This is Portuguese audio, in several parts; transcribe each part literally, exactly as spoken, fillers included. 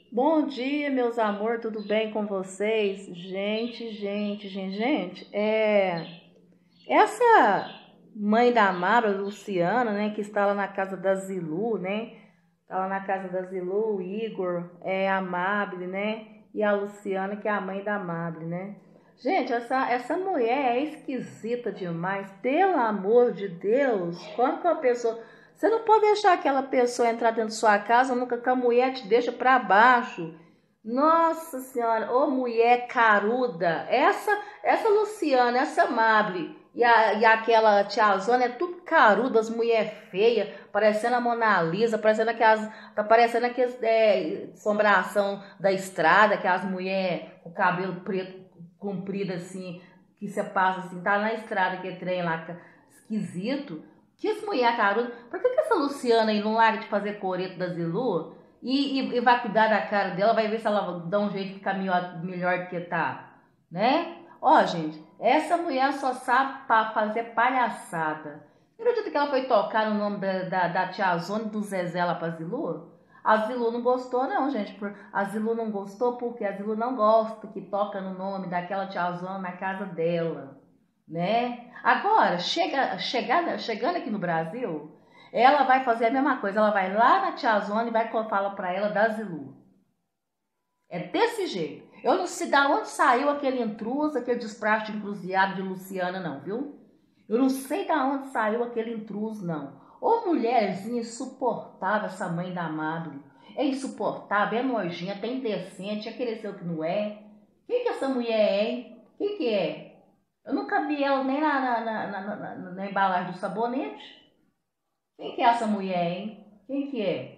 Bom dia, meus amor, tudo bem com vocês? Gente, gente, gente, gente, é essa mãe da Mara, Luciana, né, que está lá na casa da Zilu, né? Tá lá na casa da Zilu, o Igor, é a Amable, né? E a Luciana, que é a mãe da Amable, né? Gente, essa, essa mulher é esquisita demais. Pelo amor de Deus, como que uma pessoa. Você não pode deixar aquela pessoa entrar dentro da sua casa, nunca que a mulher te deixa pra baixo. Nossa Senhora, ô mulher caruda. Essa, essa Luciana, essa Amable e, a, e aquela tiazona é tudo caruda, as mulher feia, parecendo a Mona Lisa, parecendo aquelas. Tá parecendo aqueles é, assombração da estrada, aquelas mulher com cabelo preto comprido assim, que você passa assim, tá na estrada, que trem lá, esquisito. Que essa mulher caruda. Por que, que essa Luciana aí não larga de fazer coreto da Zilu? E, e, e vai cuidar da cara dela, vai ver se ela dá um jeito de ficar melhor, melhor do que tá, né? Ó, gente, essa mulher só sabe pra fazer palhaçada. Não acredita que ela foi tocar no nome da, da, da tia Zona do Zezé lá pra Zilu? A Zilu não gostou não, gente. A Zilu não gostou porque a Zilu não gosta que toca no nome daquela tia Zona na casa dela, né? Agora, chega, chegando, chegando aqui no Brasil, ela vai fazer a mesma coisa. Ela vai lá na tia Zona e vai falar pra ela da Zilu. É desse jeito. Eu não sei de onde saiu aquele intruso, aquele despraxe de encruzilhado de Luciana, não, viu? Eu não sei de onde saiu aquele intruso, não. Ô mulherzinha insuportável, essa mãe da Amable. É insuportável, é nojenta, é indecente, é querer ser o que não é. Quem que essa mulher é, hein? Quem que é? Eu nunca vi ela nem na, na, na, na, na, na embalagem do sabonete. Quem que é essa mulher, hein? Quem que é?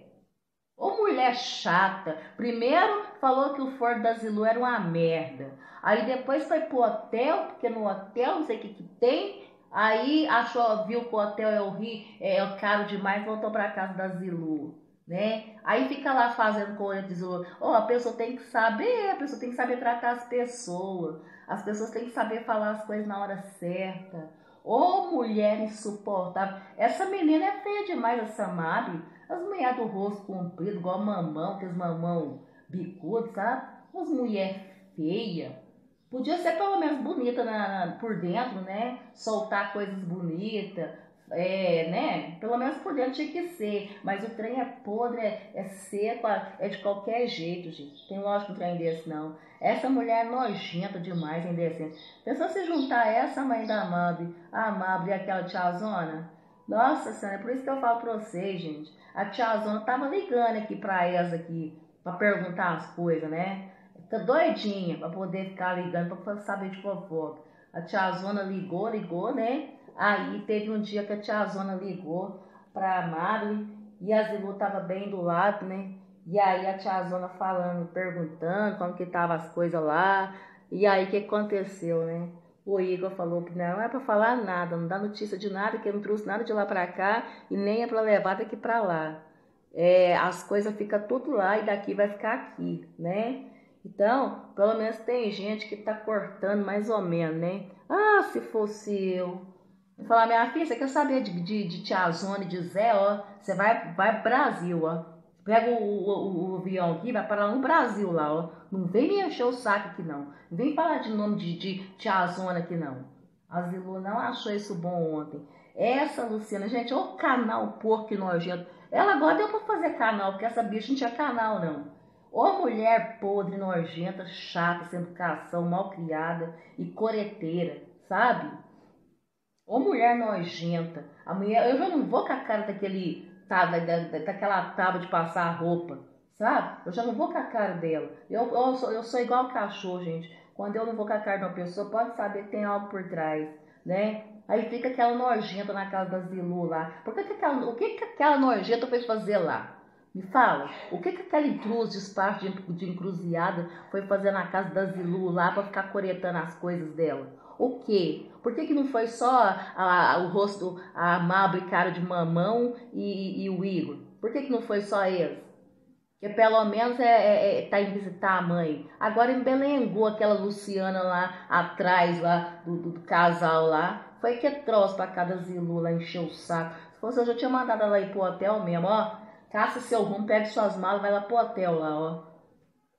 Ô mulher chata. Primeiro falou que o Ford da Zilu era uma merda. Aí depois foi pro hotel, porque no hotel não sei o que que tem. Aí achou, viu que o hotel é horrível, é caro demais, voltou pra casa da Zilu, né? Aí fica lá fazendo coisa de Zilu. Ó, oh, a pessoa tem que saber, a pessoa tem que saber tratar as pessoas. As pessoas têm que saber falar as coisas na hora certa. Ô oh, mulher insuportável. Essa menina é feia demais, essa Mari. As mulheres do rosto comprido, igual mamão, aqueles mamão bicudo, sabe? As mulheres feias. Podia ser pelo menos bonita na, na, por dentro, né? Soltar coisas bonitas, é, né? Pelo menos por dentro tinha que ser. Mas o trem é podre, é, é seco, é de qualquer jeito, gente. Tem lógico um trem desse, não. Essa mulher é nojenta demais, indecente. Pensou se juntar essa mãe da Amable, a Amable e aquela tiazona? Nossa senhora, é por isso que eu falo pra vocês, gente. A tiazona tava ligando aqui pra elas aqui, pra perguntar as coisas, né? Tá doidinha pra poder ficar ligando, pra saber de fofoca. A tiazona ligou, ligou, né? Aí teve um dia que a tiazona ligou pra Mari e a Zilu tava bem do lado, né? E aí a tiazona falando, perguntando como que tava as coisas lá. E aí o que aconteceu, né? O Igor falou que não é pra falar nada, não dá notícia de nada, que eu não trouxe nada de lá pra cá e nem é pra levar daqui pra lá. É, as coisas ficam tudo lá e daqui vai ficar aqui, né? Então, pelo menos tem gente que tá cortando mais ou menos, né? Ah, se fosse eu. Eu falar, minha filha, você quer saber de, de, de Tiazone, de Zé, ó? Você vai, vai pro Brasil, ó. Pega o, o, o avião aqui, vai parar no Brasil lá, ó. Não vem me encher o saco aqui, não. Não vem falar de nome de, de Tiazona aqui, não. A Zilu não achou isso bom ontem. Essa Luciana, gente, ô canal porco e nojento. Ela agora deu pra fazer canal, porque essa bicha não tinha canal, não. Ô mulher podre, nojenta, chata, sem educação, mal criada e coreteira, sabe? Ô mulher nojenta. A mulher, eu já não vou com a cara daquele, tá, da, da, daquela tábua de passar a roupa, sabe? Eu já não vou com a cara dela. Eu, eu, sou, eu sou igual cachorro, gente. Quando eu não vou com a cara de uma pessoa, pode saber que tem algo por trás, né? Aí fica aquela nojenta na casa da Zilu lá. Por que que aquela, o que, que aquela nojenta foi fazer lá? Me fala, o que que aquela intrusa de espaço de, de encruzilhada foi fazer na casa da Zilu lá pra ficar coretando as coisas dela? O quê? Por que que não foi só a, a, o rosto, a Amable cara de mamão e, e, e o Igor? Por que que não foi só eles? Porque pelo menos é, é, é tá em visitar a mãe. Agora embelengou aquela Luciana lá atrás lá do, do, do casal lá. Foi que trouxe pra cada Zilu lá, encheu o saco. Se fosse eu já tinha mandado ela ir pro hotel mesmo, ó. Caça seu rumo, pegue suas malas, vai lá pro hotel lá, ó.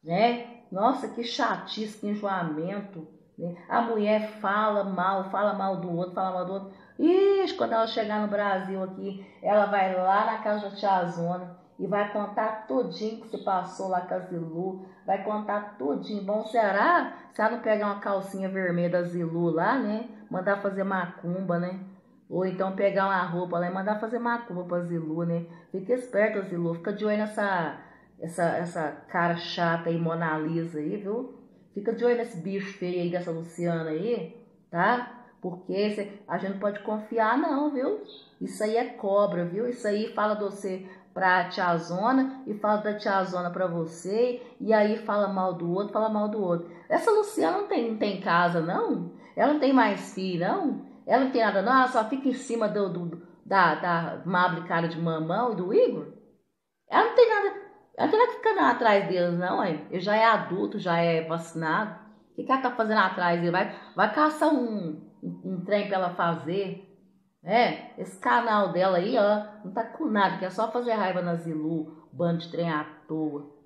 né? Nossa, que chatice, que enjoamento, né? A mulher fala mal, fala mal do outro, fala mal do outro. Ixi, quando ela chegar no Brasil aqui, ela vai lá na casa da tiazona e vai contar tudinho que se passou lá com a Zilu, vai contar tudinho. Bom, será? Se ela não pegar uma calcinha vermelha da Zilu lá, né? Mandar fazer macumba, né? Ou então pegar uma roupa lá e mandar fazer macumba pra Zilu, né? Fica esperta, Zilu. Fica de olho nessa essa, essa cara chata aí, Mona Lisa aí, viu? Fica de olho nesse bicho feio aí dessa Luciana aí, tá? Porque cê, a gente não pode confiar não, viu? Isso aí é cobra, viu? Isso aí fala de você pra tiazona e fala da tiazona pra você e aí fala mal do outro, fala mal do outro. Essa Luciana não tem, não tem casa, não? Ela não tem mais filho, não? Ela não tem nada, não? Ela só fica em cima do, do, da, da Mable cara de mamão e do Igor? Ela não tem nada, ela não tem nada que ficar atrás deles, não, hein? Ele já é adulto, já é vacinado. O que, que ela tá fazendo atrás dele? Vai, vai caçar um, um, um trem pra ela fazer. É, esse canal dela aí, ó, não tá com nada, que é só fazer raiva na Zilu, bando de trem à toa.